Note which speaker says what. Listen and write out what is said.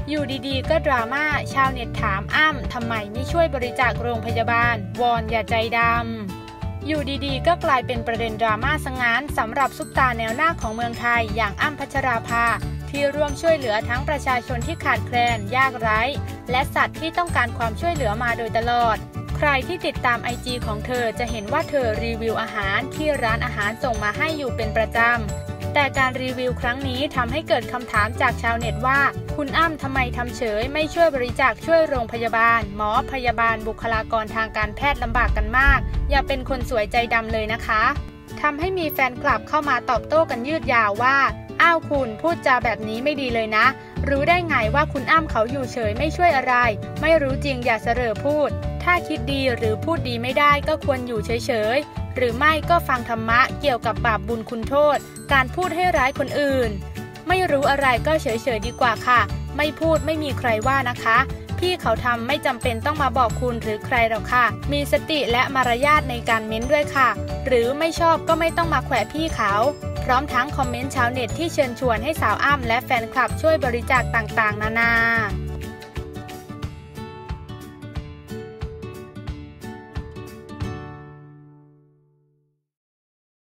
Speaker 1: อยู่ดีๆก็ดราม่าชาวเน็ตถามอ้ำทำไมไม่ช่วยบริจาคโรงพยาบาลวอนอย่าใจดำอยู่ดีๆก็กลายเป็นประเด็นดราม่าซะงั้นสำหรับซุปตาแนวหน้าของเมืองไทยอย่างอ้ำพัชราภาที่ร่วมช่วยเหลือทั้งประชาชนที่ขาดแคลนยากไร้และสัตว์ที่ต้องการความช่วยเหลือมาโดยตลอดใครที่ติดตาม IG ของเธอจะเห็นว่าเธอรีวิวอาหารที่ร้านอาหารส่งมาให้อยู่เป็นประจำแต่การรีวิวครั้งนี้ทำให้เกิดคำถามจากชาวเน็ตว่าคุณอ้ำทำไมทำเฉยไม่ช่วยบริจาคช่วยโรงพยาบาลหมอพยาบาลบุคลากรทางการแพทย์ลำบากกันมากอย่าเป็นคนสวยใจดำเลยนะคะทำให้มีแฟนคลับเข้ามาตอบโต้กันยืดยาวว่าอ้าวคุณพูดจาแบบนี้ไม่ดีเลยนะรู้ได้ไงว่าคุณอ้ำเขาอยู่เฉยไม่ช่วยอะไรไม่รู้จริงอย่าเสร่อพูดถ้าคิดดีหรือพูดดีไม่ได้ก็ควรอยู่เฉยๆหรือไม่ก็ฟังธรรมะเกี่ยวกับบาปบุญคุณโทษการพูดให้ร้ายคนอื่นไม่รู้อะไรก็เฉยๆดีกว่าค่ะไม่พูดไม่มีใครว่านะคะพี่เขาทำไม่จำเป็นต้องมาบอกคุณหรือใครหรอกค่ะมีสติและมารยาทในการเม้นด้วยค่ะหรือไม่ชอบก็ไม่ต้องมาแขวะพี่เขาพร้อมทั้งคอมเมนต์ชาวเน็ตที่เชิญชวนให้สาวอ้ำและแฟนคลับช่วยบริจาคต่างๆนานา